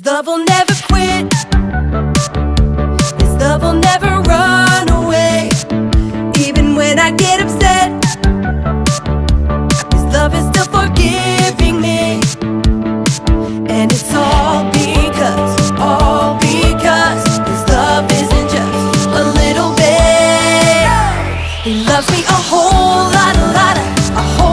His love will never quit. His love will never run away. Even when I get upset, His love is still forgiving me. And it's all because His love isn't just a little bit. He loves me a whole lot, a whole